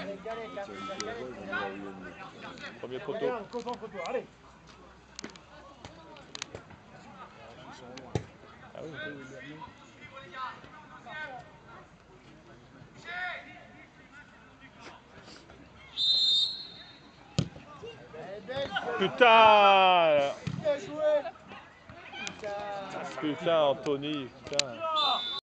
Premier poteau. Concentre-toi, allez. Ah oui. Putain! Bien joué. Putain, Anthony, putain.